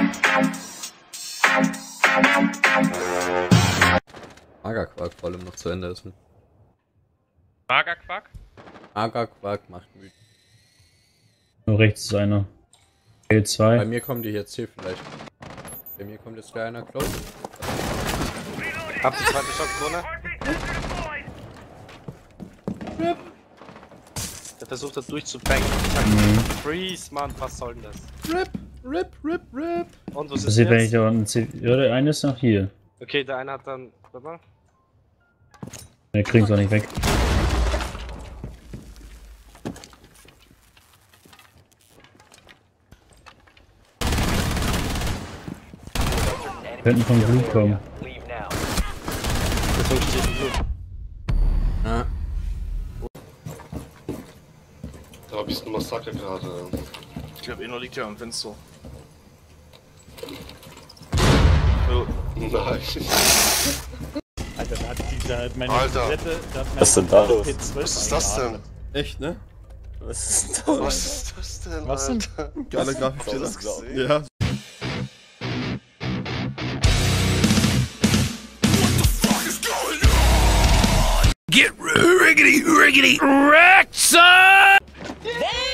Magerquark vor allem noch zu Ende essen. Magerquark? Magerquark macht müde. Nur rechts ist einer. L2. Bei mir kommen die jetzt hier vielleicht. Bei mir kommt jetzt gleich einer close. Hab die zweite Schockkrone. Rip. Der versucht das durchzubangen. Ich hab Freeze, Mann, was soll denn das? Rip, rip, rip, rip. Und wo ist Das es sieht, wenn ich jetzt? da unten sehe. Ja, der eine ist noch hier. Okay, der eine hat dann. Warte mal. Wir kriegen es auch nicht weg. Könnten von Blue kommen. Deswegen steht ein Blut. Ja. Da hab ich ein Massaker gerade. Ich glaube, Inno liegt ja am Fenster. Oh. Nein. Alter, da hat dieser meine Alter. Silhouette, da hat Was ist denn da los? P12 Was ist das denn? Echt, ne? Was ist das denn? Was denn? Alter? Geile Grafik. Habt ihr das gesehen? Ja. Get riggedy, riggedy, wrecked, son!